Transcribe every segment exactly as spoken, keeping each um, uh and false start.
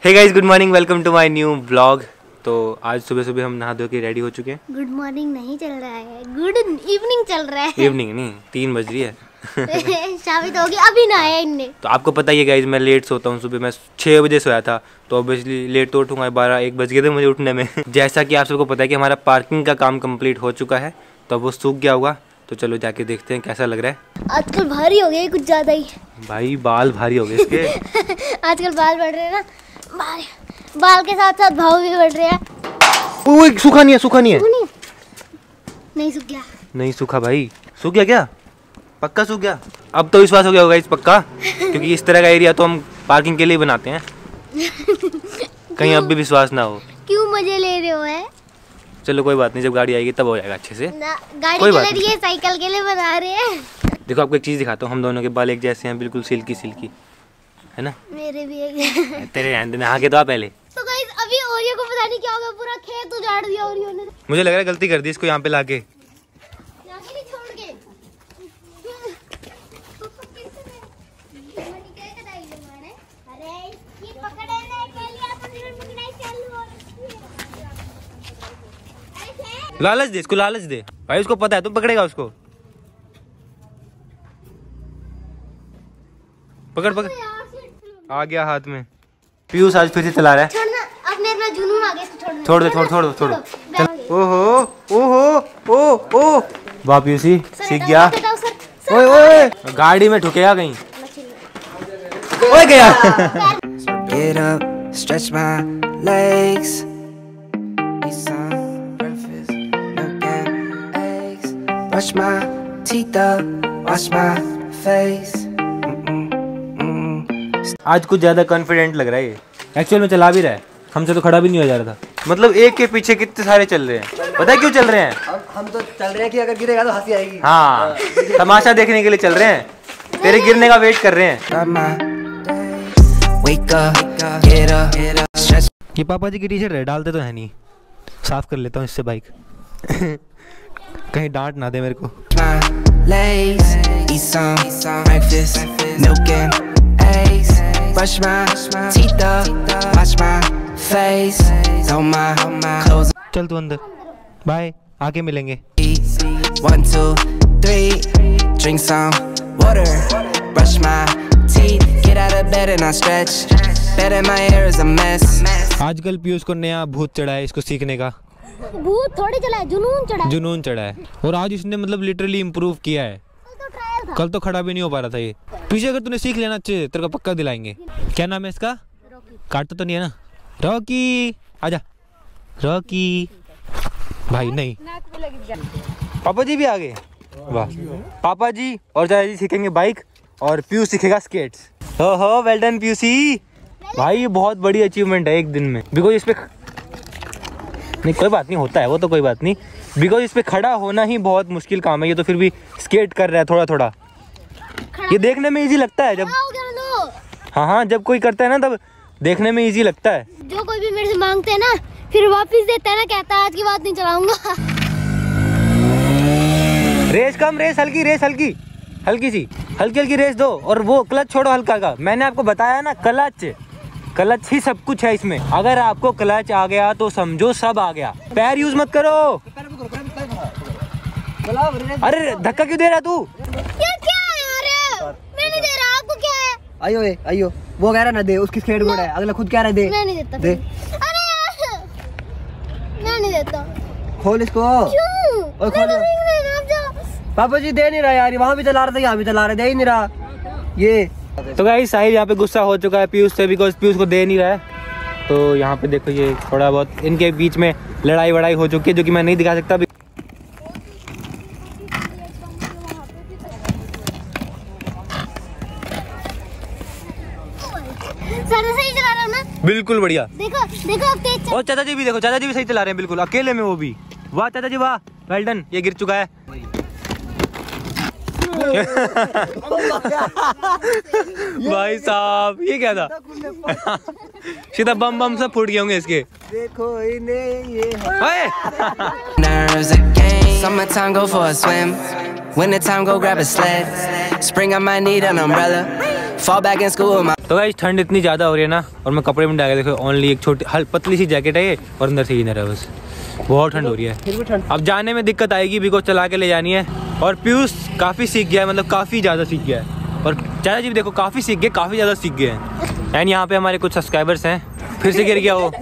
Hey guys, good morning, welcome to my new vlog. तो आज सुबह सुबह हम नहा धो के रेडी हो चुके हैं। गुड मॉर्निंग नहीं चल रहा है, गुड इवनिंग चल रहा है। इवनिंग नहीं, तीन बज रही है। शाम तो होगी, अभी नहाया इनने। तो आपको पता ही है गाइस, मैं लेट सोता हूँ। सुबह मैं छः बजे सोया था, तो ऑब्वियसली लेट तो उठूंगा। बारह एक बज गए थे मुझे उठने में। जैसा कि आप सबको पता है कि हमारा पार्किंग का काम कंप्लीट हो चुका है, तो वो सूख गया होगा। तो चलो जाके देखते हैं कैसा लग रहा है। आजकल भारी हो गए कुछ ज्यादा ही। भाई बाल भारी हो गए इसके। आजकल बाल बढ़ रहे हैं ना, बाल, बाल के साथ साथ भाव भी बढ़ रहे हैं। ओए सूखा नहीं है, सूखा नहीं है। नहीं सूख गया, नहीं सूखा भाई। सूख गया क्या? पक्का सूख गया? अब तो विश्वास हो गया होगा इस पक्का, क्योंकि इस तरह का एरिया तो हम पार्किंग के लिए बनाते हैं। कहीं अब भी विश्वास ना हो। क्यों मजे ले रहे हो है? चलो कोई बात नहीं, जब गाड़ी आएगी तब हो जाएगा अच्छे से। गाड़ी के लिए ये साइकिल के लिए बना रहे हैं। देखो आपको एक चीज दिखाता हूँ, हम दोनों के बाल एक जैसे हैं, बिल्कुल सिल्की सिल्की है ना। मेरे भी एक। तेरे रहने नहा के तो आ पहले। तो गाइस अभी ओरियो को पता नहीं क्या हो गया, पूरा खेत उजाड़ दिया ओरियो ने। मुझे लग रहा है गलती कर दी इसको यहाँ पे लाके। लाके नहीं छोड़ के। अरे ये पकड़े नहीं के लिए अपन फिर पकड़ाई चालू। लालच दे इसको, लालच दे भाई। उसको पता है तुम पकड़ेगा उसको। पकड़ पकड़, आ गया हाथ में। पीयूष आज फिर से चला रहा है। छोड़ना, अपने इतना जुनून आ गया इसको छोड़ना। छोड़ दे, छोड़ छोड़ दो, छोड़। ओहो ओहो ओ ओ वाह पीयूषी सीख गया। ओए ओए गाड़ी में ठुकेगा कहीं। ओए गया। Get up, stretch my legs. Eat some breakfast, milk and eggs. Brush my teeth up, wash my face. आज कुछ ज्यादा कॉन्फिडेंट लग रहा है ये। एक्चुअल में चला भी रहा है, हमसे तो खड़ा भी नहीं हो जा रहा था। मतलब एक के पीछे कितने सारे चल रहे हैं। पता है क्यों चल रहे हैं? हम, हम तो चल रहे हैं कि अगर गिरेगा तो हंसी आएगी। हाँ, तमाशा देखने के लिए चल रहे हैं। तेरे गिरने का वेट कर रहे हैं। ये पापा जी की टी शर्ट है, डालते तो है नहीं। साफ कर लेता हूँ इससे बाइक। कहीं डांट ना दे मेरे को। Brush my teeth up, wash my face, throw my clothes. चल तू अंदर, बाय, आके मिलेंगे। One two three, drink some water, brush my teeth, get out of bed and I stretch. Bed in my hair is a mess. आजकल पीयूष को नया भूत चढ़ा है इसको सीखने का। भूत थोड़ी चढ़ा है, जुनून चढ़ा है। जुनून चढ़ा है, और आज इसने मतलब लिटरली इम्प्रूव किया है। कल तो खड़ा भी नहीं हो पा रहा था ये। पीछे अगर तूने सीख लेना अच्छे, तेरे को पक्का दिलाएंगे। क्या नाम है इसका? काटता तो नहीं है ना? रॉकी, आजा रॉकी। भाई नहीं, पापा जी भी आ गए। वाह, पापा जी और चाचा जी सीखेंगे बाइक और पीयूष सीखेगा स्केट्स। हो हो वेल डन पीयूषी। भाई ये बहुत बड़ी अचीवमेंट है एक दिन में। बिकॉज इस पे नहीं, कोई बात नहीं, होता है वो तो, कोई बात नहीं। बिकॉज इस पे खड़ा होना ही बहुत मुश्किल काम है। ये तो फिर भी स्केट कर रहा है थोड़ा थोड़ा। ये देखने में इजी लगता है जब, हाँ हाँ जब कोई करता है ना तब देखने में इजी लगता है। जो कोई भी मेरे से मांगते हैं ना, फिर वापस देता है ना, कहता है आज की बात नहीं चलाऊंगा। रेस कम, रेस हल्की, रेस हल्की हल्की सी हल्की हल्की रेस दो। और वो क्लच छोड़ो हल्का का। मैंने आपको बताया ना, क्लच क्लच ही सब कुछ है इसमें। अगर आपको क्लच आ गया तो समझो सब आ गया। पैर यूज मत करो। अरे धक्का क्यों दे रहा तू? क्या क्या है यार? मैं नहीं दे रहा, आपको क्या है? आइयो ए, आइयो, वो कह रहा ना दे, उसकी स्केट बोर्ड है। अगला खुद कह रहा है दे। मैं नहीं देता। दे। अरे यार, मैं नहीं देता। खोल इसको। क्यों? और खोल। पापा जी दे नहीं रहा यार, वहाँ भी चला रहा था, यहाँ भी चला रहा, दे ही नहीं रहा ये। तो गाइस साहिल यहाँ पे गुस्सा हो चुका है पीयूष से, बिकॉज पीयूष को दे नहीं रहा है। तो यहाँ पे देखो ये थोड़ा बहुत इनके बीच में लड़ाई वड़ाई हो चुकी है, जो कि मैं नहीं दिखा सकता। सही चला रहा हूं ना? बिल्कुल बढ़िया। देखो देखो अब तेज। और चाचा जी भी देखो, चाचा जी भी सही चला रहे हैं बिल्कुल अकेले में, वो भी। वाह चाचा जी वाह, वेल डन। ये गिर चुका है। भाई साहब ये क्या था? सीधा बम बम सब फूट गए होंगे इसके। देखो इन्हें ये Summertime go for a swim, winter time go grab a sled, spring I might need an umbrella, fall back in school with my तो गाइस ठंड इतनी ज़्यादा हो रही है ना, और मैं कपड़े में डाल के देखो ओनली एक छोटी हल पतली सी जैकेट है ये, और अंदर से इनर है बस। बहुत ठंड हो रही है। फिर भी ठंड। अब जाने में दिक्कत आएगी, बिकॉज चला के ले जानी है। और पीयूष काफ़ी सीख गया है, मतलब काफ़ी ज़्यादा सीख गया है। और चाचा जी भी देखो काफ़ी सीख गए, काफ़ी ज़्यादा सीख गए हैं। एंड यहाँ पे हमारे कुछ सब्सक्राइबर्स हैं। फिर से गिर गया वो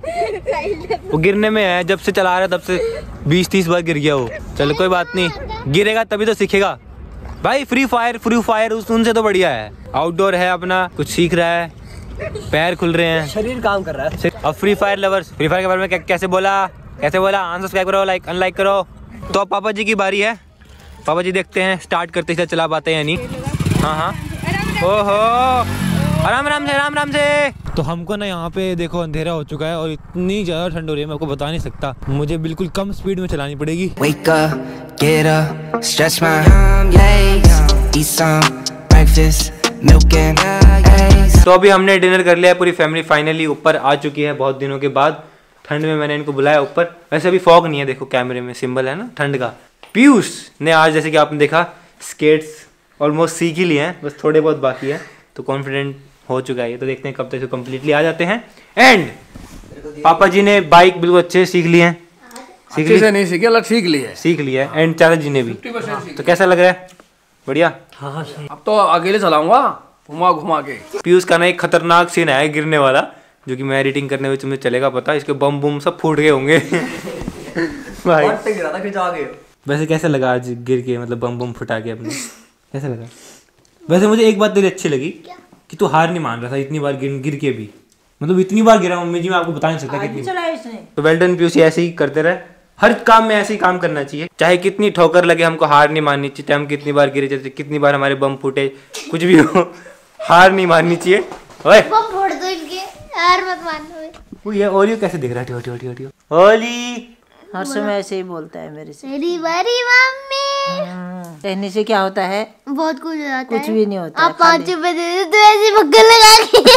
वो गिरने में है, जब से चला रहा है तब से बीस तीस बार गिर गया वो। चलो कोई बात नहीं, गिरेगा तभी तो सीखेगा भाई। फ्री फायर फ्री फायर उस उनसे तो बढ़िया है। आउटडोर है अपना, कुछ सीख रहा है, पैर खुल रहे हैं, शरीर काम कर रहा है। अब free fire lovers, free fire के बारे में क्या कैसे बोला कैसे बोला अनसब्सक्राइब करो, लाइक अनलाइक करो। तो अब पापा जी की बारी है। पापा जी देखते हैं स्टार्ट करते ही चला पाते हैं या नहीं। हाँ हाँ, ओहो, आराम आराम से आराम आराम से। तो हमको ना यहाँ पे देखो अंधेरा हो चुका है और इतनी ज़्यादा ठंड हो रही है, मैं आपको बता नहीं सकता। मुझे बिल्कुल कम स्पीड में चलानी पड़ेगी। Wake up, get up, stretch my legs, eat some breakfast, milk and eggs. तो अभी हमने डिनर कर लिया है, पूरी फैमिली फाइनली ऊपर आ चुकी है बहुत दिनों के बाद। ठंड में मैंने इनको बुलाया ऊपर। वैसे अभी फॉग नहीं है, देखो कैमरे में सिंबल है ना ठंड का। पीयूष ने आज जैसे कि आपने देखा स्केट्स ऑलमोस्ट सीख ही लिए हैं, बस थोड़े बहुत बाकी है, तो कॉन्फिडेंट हो चुका है। तो देखते हैं कब तक कम्प्लीटली आ जाते हैं। एंड पापा जी ने बाइक बिल्कुल अच्छे से सीख ली है। सीख ली से नहीं सीखे, अलग सीख ली है। सीख लिया है। एंड चाचा जी ने भी। तो कैसा लग रहा है? बढ़िया। हाँ अब तो अकेले चलाऊंगा घुमा घुमा के। पीयूष का ना एक खतरनाक सीन है गिरने वाला, जो कि मैं एडिटिंग करने में तुम्हें चलेगा पता। इसके बम बुम सब फूट गए होंगे भाई। गिरा था, फिर जा गए। वैसे कैसा लगा आज गिर के, मतलब बम बम फुटा के अपने, कैसा लगा? वैसे मुझे एक बात तेरी अच्छी लगी कि तू हार नहीं मान रहा था इतनी बार गिर गिर के भी। मतलब इतनी बार गिरा मम्मी जी, मैं आपको बता नहीं सकता कितनी। तो वेल डन पीयूष, ऐसे ही करते रहे, हर काम में ऐसे ही काम करना चाहिए। चाहे कितनी ठोकर लगे, हमको हार नहीं माननी चाहिए। चाहे हम कितनी बार गिरे, जैसे कितनी बार हमारे बम फूटे, कुछ भी हो, हार नहीं माननी चाहिए। ओए बम फोड़ दो इनके, हार मत मानो। वो ये ओलियो कैसे दिख रहा है? ओटी ओटी ओटी ओली हर समय ऐसे ही बोलता है मेरे से। मेरी बारी मम्मी। कहने से क्या होता है? बहुत कुछ हो जाता है। कुछ भी नहीं होता आप पाँच रुपए दे दे तो ऐसे भग्गल लगा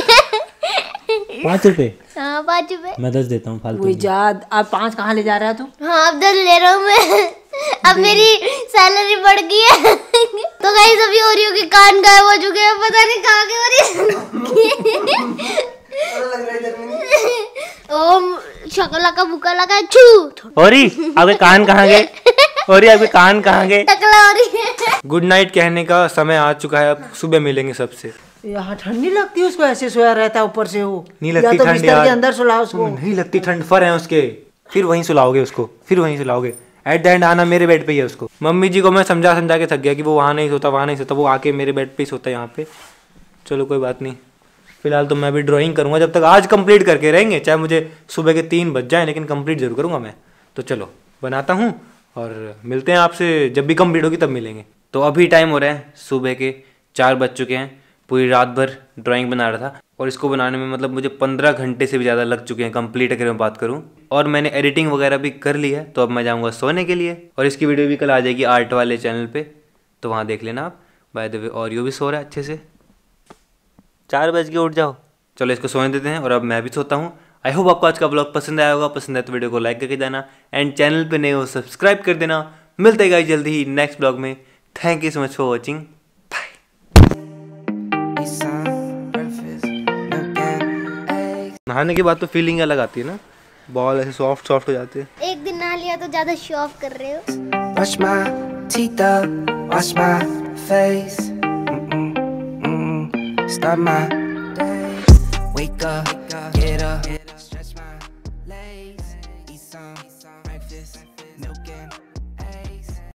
के। पाँच रुपए? हाँ पाँच रुपए। मैं दस देता हूँ फालतू। वही जाद। आप पाँच कहाँ ले जा रहा है तू? हाँ अब दस ले रहा हूँ मैं। अब मेरी सैलरी बढ़ गई है। तो गाइस अभी ओरियो के कान गायब हो चुके हैं, पता नहीं कहाँ के ओरियो। ओम शकला का बुका लगा छू। ओरी आपके कान कहाँ गए? ओरी आपके कान कहाँ गए? टकला ओरी। गुड नाइट कहने का समय आ चुका है, अब सुबह मिलेंगे सबसे। यहाँ ठंड नहीं लगती है उसको? ऐसे सोया रहता है ऊपर से वो। नहीं लगती या तो ठंड बिस्तर यार। के अंदर सुलाओ उसको। नहीं लगती ठंड, फर है उसके। फिर वहीं सुलाओगे उसको, फिर वहीं सुलाओगे। एट द एंड आना मेरे बेड पे ही है उसको। मम्मी जी को मैं समझा समझा के थक गया कि वो वहाँ नहीं सोता, वहाँ नहीं सोता, वो आके मेरे बेड पे ही सोता है यहाँ पे। चलो कोई बात नहीं, फिलहाल तो मैं भी ड्राइंग करूँगा जब तक आज कंप्लीट करके रहेंगे, चाहे मुझे सुबह के तीन बज जाए, लेकिन कंप्लीट जरूर करूँगा मैं। तो चलो बनाता हूँ और मिलते हैं आपसे जब भी कंप्लीट होगी तब मिलेंगे। तो अभी टाइम हो रहा है सुबह के चार बज चुके हैं। पूरी रात भर ड्राइंग बना रहा था और इसको बनाने में मतलब मुझे पंद्रह घंटे से भी ज़्यादा लग चुके हैं कंप्लीट अगर मैं बात करूं। और मैंने एडिटिंग वगैरह भी कर ली है, तो अब मैं जाऊंगा सोने के लिए। और इसकी वीडियो भी कल आ जाएगी आर्ट वाले चैनल पे, तो वहाँ देख लेना आप। बाय द वे ऑरियो भी सो रहा है अच्छे से। चार बज के उठ जाओ। चलो इसको सोने देते हैं और अब मैं भी सोता हूँ। आई होप आपको आज का ब्लॉग पसंद आया होगा। पसंद आए तो वीडियो को लाइक करके जाना, एंड चैनल पे नए हो सब्सक्राइब कर देना। मिलते हैं जल्दी ही नेक्स्ट ब्लॉग में। Thank you so much for watching. Eat some breakfast, milk and eggs. नहाने के बाद तो फीलिंग अलग आती है ना, बॉल ऐसे सॉफ्ट सॉफ्ट हो जाते हैं। एक दिन नहा लिया तो ज्यादा शो ऑफ कर रहे हो। Brush my teeth up, wash my face. Mm-mm, mm. Start my day. Wake up, get up, stretch my legs. Eat some breakfast, milk and